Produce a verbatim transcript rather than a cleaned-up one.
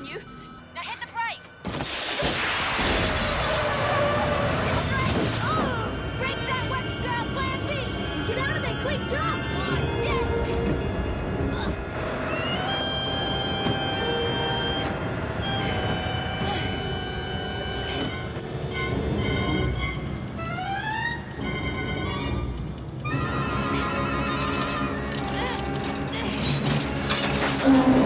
on you. Now hit the brakes. Oh! Brakes aren't working, girl. Plan B. Get out of there quick. Jump. Oh, shit. Uh.